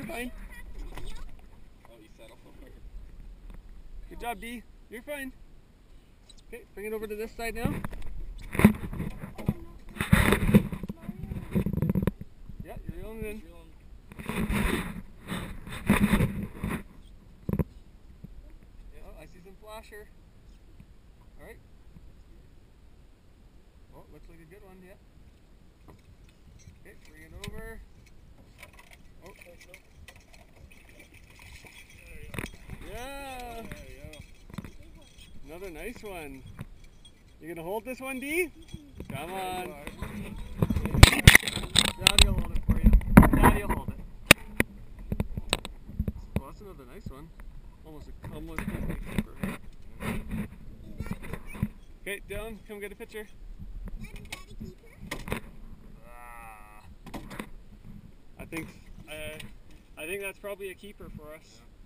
fine. Oh, you settle so quick. Good job, D. You're fine. Okay, bring it over to this side now. Yeah, you're reeling it in. Yeah, I see some flasher. Alright. Oh, looks like a good one, yeah. Okay, bring it over. Oh, yeah! Another nice one. You gonna hold this one, D? Come on. Daddy'll hold it for you. Daddy'll hold it. Well, that's another nice one. Almost a keeper. Okay, Dylan, come get a picture. I think that's probably a keeper for us. Yeah.